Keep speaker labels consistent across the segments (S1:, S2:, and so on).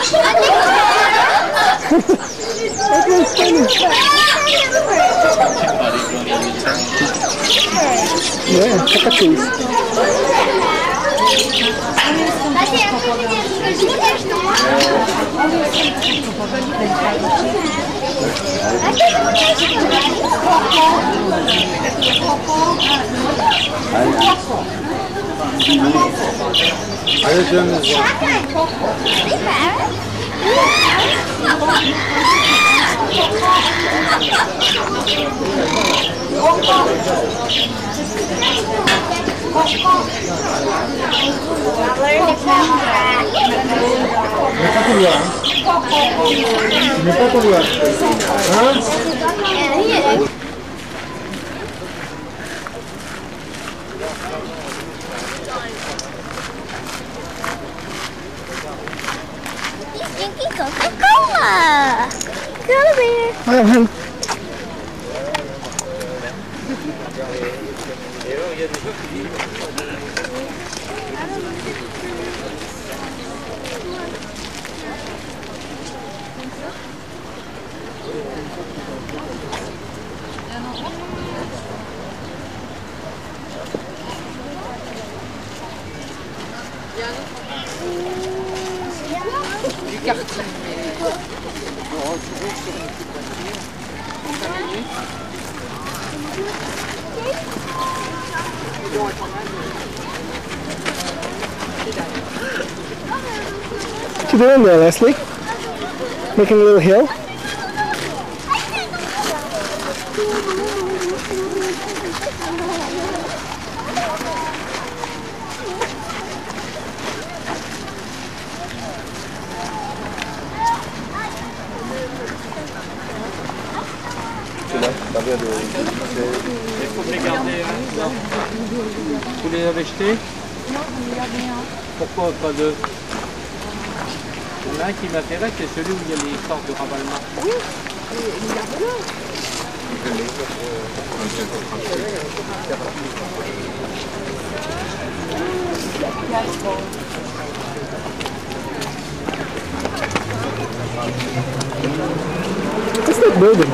S1: Yeah, check out these.
S2: Drinking Coca-Cola. Koala bear.
S1: Well, what you doing there, Leslie? Making a little hill?
S3: Il faut les garder. Vous les avez jetés?
S4: Non, on y a bien.
S3: Pourquoi pas deux? Il y en a un qui m'intéresse, c'est celui où il y a les sortes de ravalement.
S4: Oui, et garde-le.
S1: What's that building?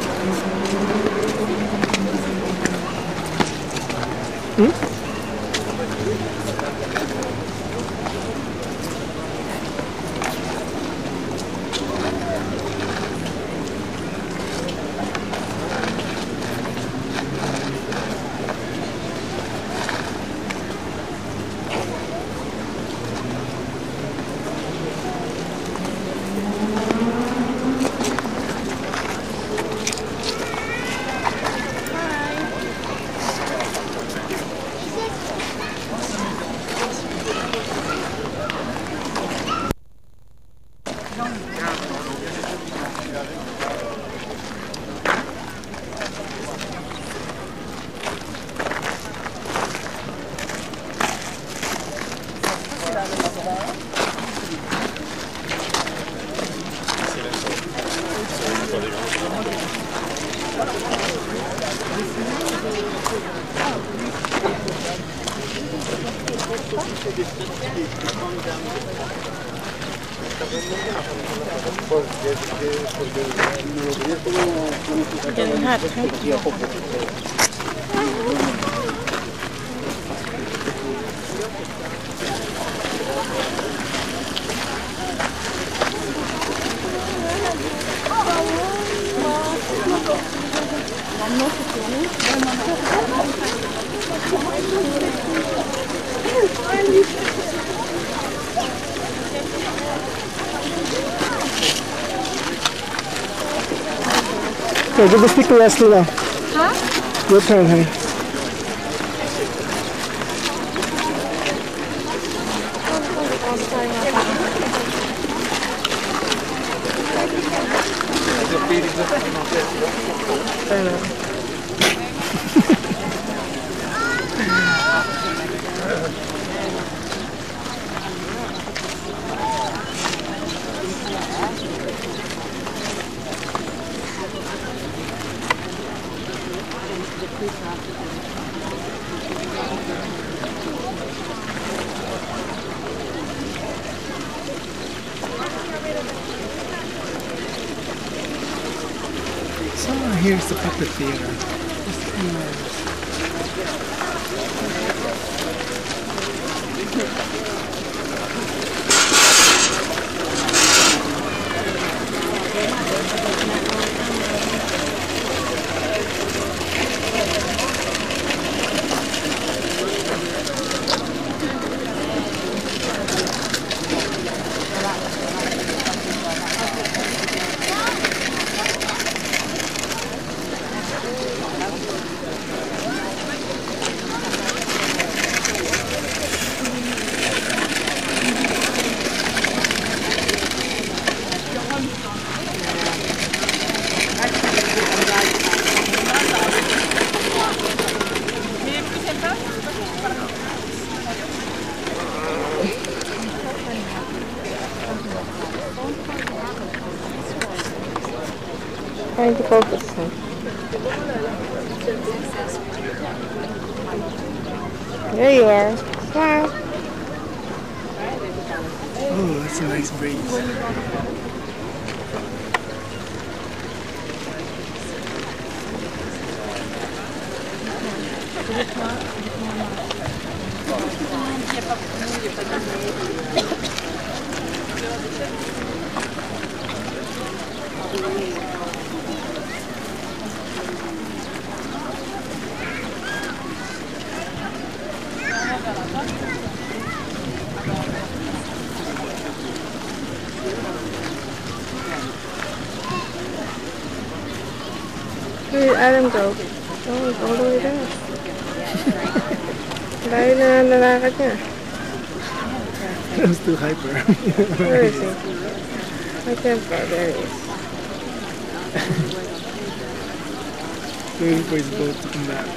S1: Okay, give the stick to Leslie now. Huh? Your turn, honey. here's the puppet theater.
S5: Trying to focus. There you are. Smile.
S1: Oh, that's a nice breeze.
S5: Where did Adam go? Oh, he's all the way down. Layo na ang lalakad niya.
S1: I'm still hyper.
S5: Where is he? I can't go. There he is.
S1: Waiting for his boat to come back.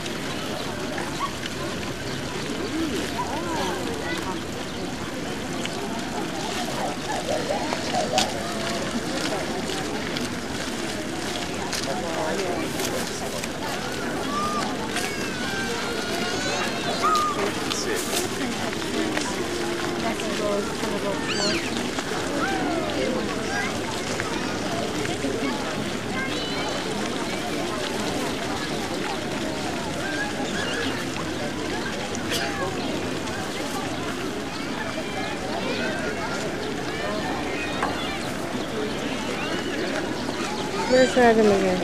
S5: Where's Adam again?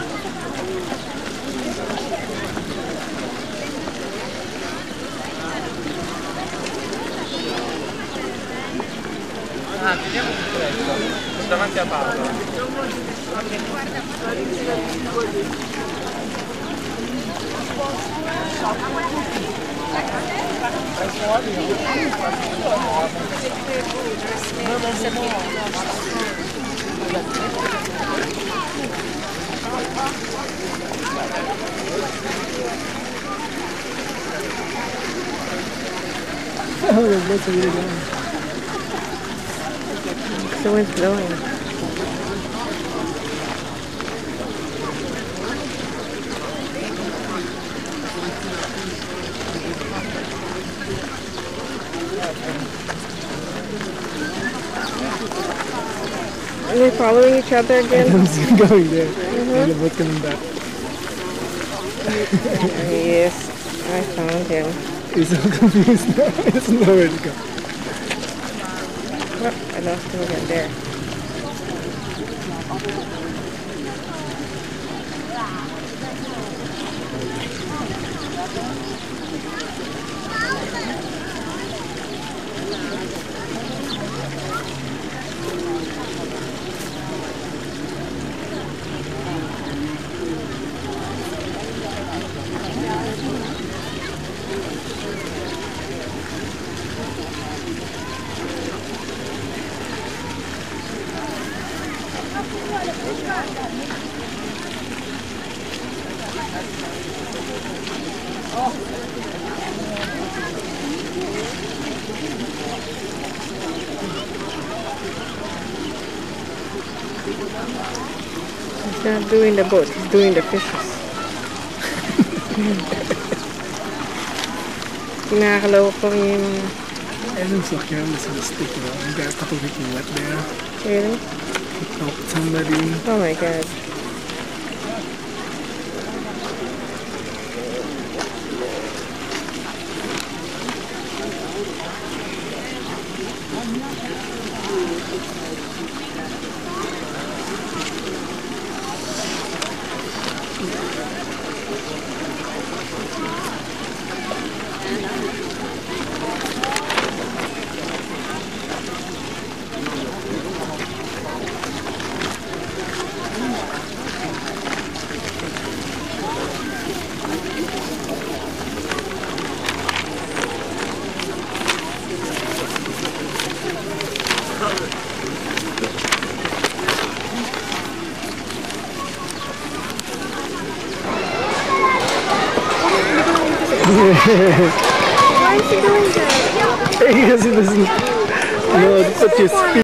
S3: Ah, vediamo tutto questo. Davanti a Paolo.
S1: Oh, the boats are really going.
S5: The wind's blowing. Are they following each other again?
S1: Adam's going there. And the boat coming back.
S5: Yes, I found him.
S1: He's so confused now. He doesn't know where to go.
S5: Oh, I lost him again there. He's not doing the boat, he's doing the fishes. Kinakalawa pa rin yung...
S1: Adam's so careless with a stick, you know. He got a couple people wet there.
S5: Really?
S1: He helped somebody.
S5: Oh my god. Why is he doing that?
S1: Because he doesn't know how to put your speed.